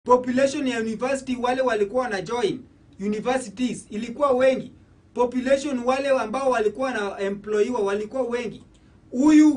Population ya university wale walikuwa na join universities ilikuwa wengi. Population wale ambao walikuwa na employiwa walikuwa wengi. Huyu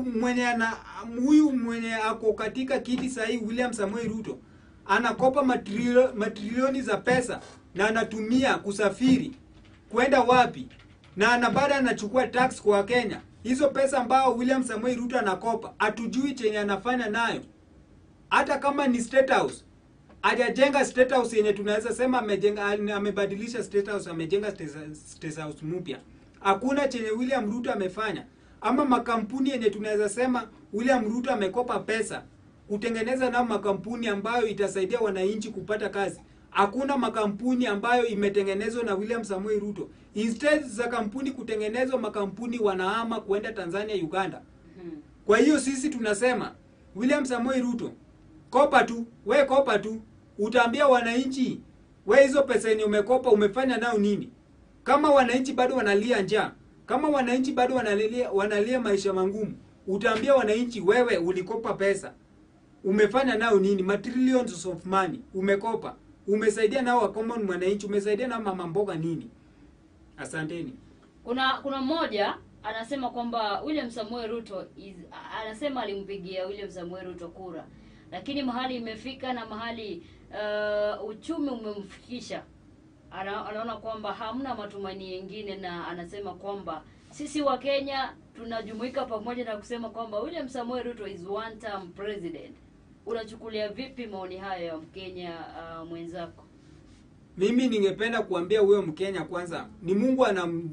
mwenye ako katika kiti sahi William Samoei Ruto anakopa matrilioni za pesa na anatumia kusafiri kwenda wapi, na anabada anachukua tax kwa Kenya. Hizo pesa ambao William Samoei Ruto anakopa hatujui chenye anafanya nayo. Hata kama ni state house, hajajenga state house yenye tunaweza sema amebadilisha state house, amejenga state house mpya. Hakuna chenye William Ruto amefanya. Ama makampuni yenye tunaweza sema William Ruto amekopa pesa kutengeneza na makampuni ambayo itasaidia wananchi kupata kazi. Hakuna makampuni ambayo imetengenezwa na William Samoei Ruto. Instead za kampuni kutengenezwa, makampuni wanahama kuenda Tanzania, Uganda. Kwa hiyo sisi tunasema William Samoei Ruto, kopa tu, kopa tu. Utaambia wananchi, hizo pesa yenye umekopa umefanya nao nini? Kama wananchi bado wanalia njaa, kama wananchi bado wanalia maisha mangumu, utaambia wananchi, wewe ulikopa pesa, umefanya nao nini? Trillions of money umekopa, umesaidia nao wa common mwananchi, umesaidia na mama mboga nini? Asanteni. Kuna mmoja anasema kwamba William Samoei Ruto anasema alimpigia William Samoei Ruto kura, lakini mahali imefika na mahali uchumi umemfikisha, anaona kwamba hamna matumaini mengine, na anasema kwamba sisi wa Kenya tunajumuika pamoja na kusema kwamba William Samoei Ruto is one term president. Unachukulia vipi maoni hayo ya Mkenya mwenzako? Mimi ningependa kuambia huyo Mkenya kwanza, ni Mungu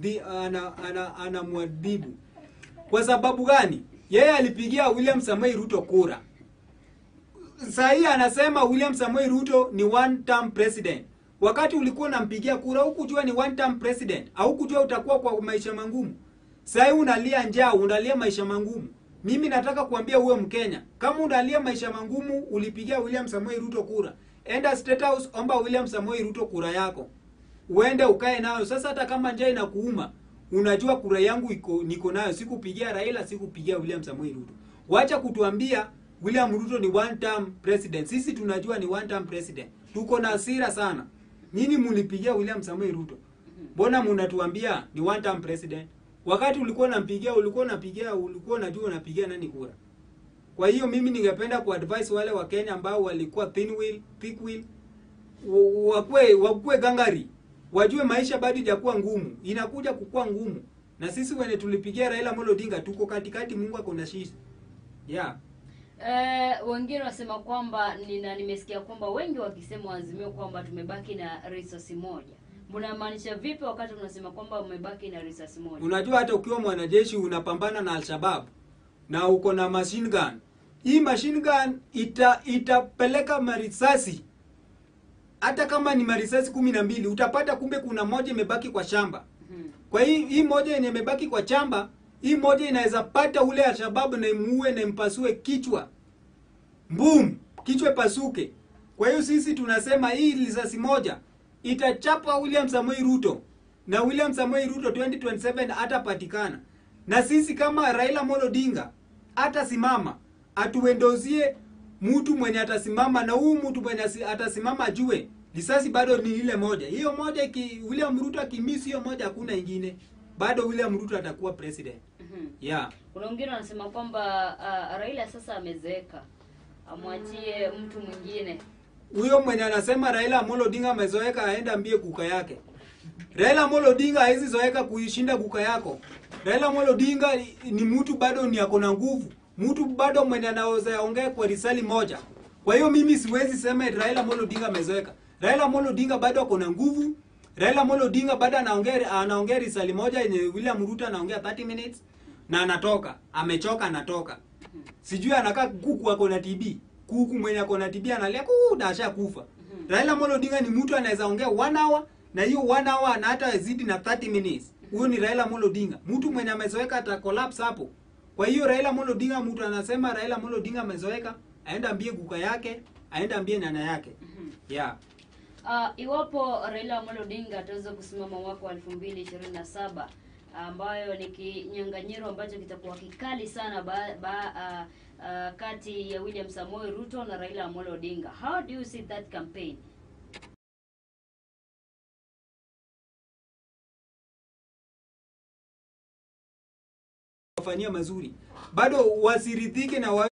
anamwadhibu. Kwa sababu gani? Yeye alipigia William Samoei Ruto kura. Sasa anasema William Samoei Ruto ni one term president. Wakati ulikuwa unampigia kura hukujua ni one term president, au kujua utakuwa kwa maisha mangumu. Sasa unalia njaa, unalia maisha mangumu. Mimi nataka kuambia huyo Mkenya, kama unalia maisha mangumu, ulipigia William Samoei Ruto kura, enda State House, omba William Samoei Ruto kura yako, uende ukae nayo. Sasa hata kama njaa inakuuma, unajua kura yangu niko nayo, sikupigia Raila, sikupigia William Samoei Ruto. Wacha kutuambia William Ruto ni one term president. Sisi tunajua ni one term president. Tuko na hasira sana. Nini mlipigia William Samoei Ruto? Mbona mnatuambia ni one term president? Wakati ulikuwa unampigia, ulikuwa unajua unapigia nani kura? Kwa hiyo mimi ningependa kuadvise wale wa Kenya ambao walikuwa thin wheel, thick wheel, wakue gangari. Wajue maisha bado hajakuwa ngumu, inakuja kukua ngumu. Na sisi wenye tulipigia Raila Amolo Odinga tuko katikati, Mungu akona sisi. Yeah. Wengine wasema kwamba nimesikia kwamba wengi wakisema wazimio kwamba tumebaki na risasi moja. Mnamaanisha vipi wakati unasema kwamba umebaki na risasi moja? Unajua hata ukiwa mwanajeshi unapambana na Al-Shabaab na uko na machine gun. Hii machine gun itapeleka marisasi. Hata kama ni marisasi 12 utapata kumbe kuna moja imebaki kwa shamba. Kwa hii moja yenye imebaki kwa shamba, hii moja inaweza pata ule Al-Shabaab na imuue na impasue kichwa. Boom, kichwa pasuke. Kwa hiyo sisi tunasema hii risasi moja itachapa William Samoei Ruto, na William Samoei Ruto 2027 hatapatikana. Na sisi kama Raila Amolo Odinga atasimama, atuendozie mtu mwenye atasimama, na huyu mtu mwenye atasimama ajue risasi bado ni ile moja. Hiyo moja William Ruto akimisi hiyo moja, hakuna ingine. Bado William Ruto atakuwa president. Yeah. Kuna wengine wanasema kwamba Raila sasa amezeeka, amwachie mtu mwingine. Huyo mwenye anasema Raila Amolo Odinga amezoeka aenda mbie kuka yake. Raila Amolo Odinga haizi zoeka kuishinda kuka yako. Raila Amolo Odinga ni mtu bado ni akona nguvu. Mtu bado mwenye anaweza ongea kwa risali moja. Kwa hiyo mimi siwezi sema Raila Amolo Odinga amezoeka. Raila Amolo Odinga bado akona nguvu. Raila Amolo Odinga bado anaongea risali moja yenye William Ruto anaongea 30 minutes na anatoka. Amechoka anatoka. Sijui anakaa kuku akona TB. Kuku mwenye akona TB analia na ashakufa. Raila Amolo Odinga ni mtu anaweza ongea 1 hour, na hiyo 1 hour na hata zidi na 30 minutes. Huyo ni Raila Amolo Odinga. Mtu mwenye amezoeka ata collapse hapo. Kwa hiyo Raila Amolo Odinga, mtu anasema Raila Amolo Odinga amezoeka, aenda mbie kuka yake, aenda mbie nana yake. Yeah. Iwapo Raila Amolo Odinga ataweza kusimama mwaka wa 2027, ambayo ni kinyang'anyiro ambacho kitakuwa kikali sana kati ya William Samoei Ruto na Raila Amolo Odinga. How do you see that campaign? Wafanyia mazuri. Bado wasiridhike na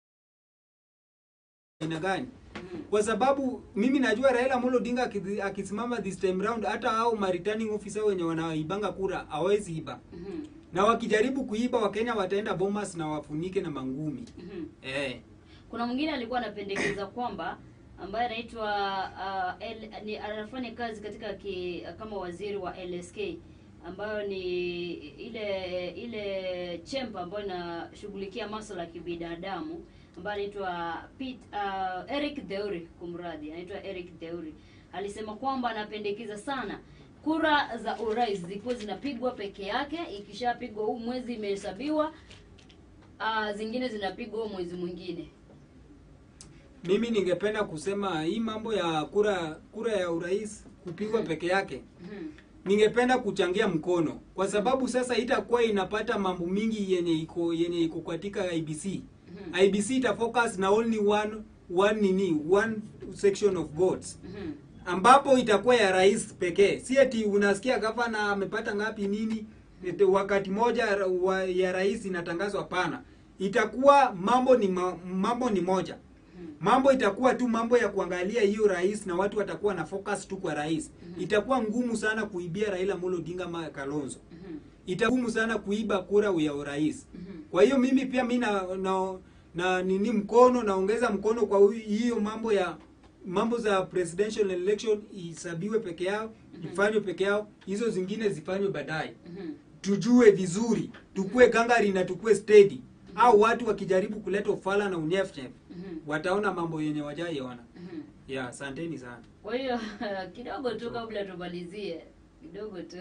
aina gani? Kwa sababu mimi najua Raila Amolo Odinga akisimama this time round, hata hao returning officer wenye wanaibanga kura hawezi iba. Na wakijaribu kuiba, Wakenya wataenda Bomas na wafunike na mangumi. Kuna mwingine alikuwa anapendekeza kwamba ambaye anaitwa anafanya kazi katika kama waziri wa LSK, ambayo ni ile chemba ambayo inashughulikia masuala ya kibinadamu, ambaye anaitwa Eric Deuri, kumradhi, anaitwa Eric Deuri. Alisema kwamba anapendekeza sana kura za urais zikuwa zinapigwa peke yake, ikishapigwa huu mwezi imehesabiwa, zingine zinapigwa huu mwezi mwingine. Mimi ningependa kusema hii mambo ya kura ya urais kupigwa peke yake. Ningependa kuchangia mkono, kwa sababu sasa itakuwa inapata mambo mingi yenye iko katika IBC. IBC ita focus na only one section of votes. Ambapo itakuwa ya rais pekee. Si eti unasikia gavana amepata ngapi nini, wakati moja ya rais inatangazwa, hapana. Itakuwa mambo ni moja. Mambo itakuwa tu mambo ya kuangalia hiyo rais, na watu watakuwa na focus tu kwa rais. Itakuwa ngumu sana kuibia Raila Amolo Odinga ama Kalonzo. Itakuwa ngumu sana kuiba kura ya urais. Kwa hiyo mimi pia nini mkono naongeza mkono kwa hiyo mambo za presidential election isabiwe peke yao, ifanywe peke yao, hizo zingine zifanywe baadaye. Tujue vizuri, tukue gangari na tukue steady. Au watu wakijaribu kuleta ufala na unyefnyef, wataona mambo yenye wajaiona. Asanteni sana. Kwa hiyo kidogo tu kabla tumalizie, kidogo tu.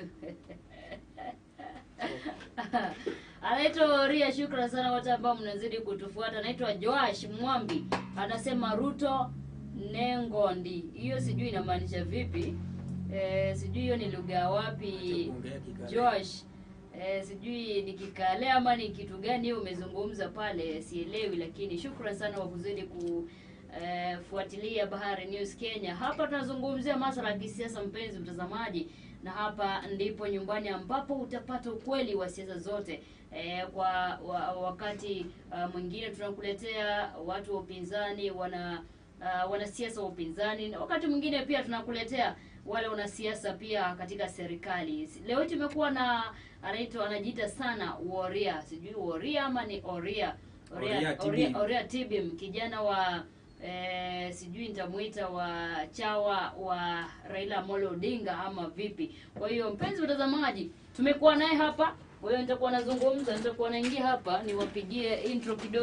Anaitwa Oria, shukrani sana wote ambao mnazidi kutufuata. Anaitwa Joash Mwambi, anasema Ruto Nengondi. Hiyo sijui inamaanisha vipi. Sijui hiyo ni lugha wapi Joash. Sijui ni Kikale ama ni kitu gani hiyo umezungumza pale, sielewi, lakini shukrani sana kwa kuzidi kufuatilia Bahari News Kenya. Hapa tunazungumzia masuala ya kisiasa, mpenzi mtazamaji, na hapa ndipo nyumbani ambapo utapata ukweli wa siasa zote. Kwa wakati mwingine tunakuletea watu wa upinzani, wanasiasa wa upinzani, na wakati mwingine pia tunakuletea wale wanasiasa pia katika serikali. Leo tumekuwa na anajiita sana Oria, sijui Oria ama ni Oria Tibim, kijana wa sijui nitamuita wa chawa wa Raila Amolo Odinga ama vipi. Kwa hiyo mpenzi mtazamaji, tumekuwa naye hapa. Kwa hiyo nitakuwa naingia hapa niwapigie intro kidogo.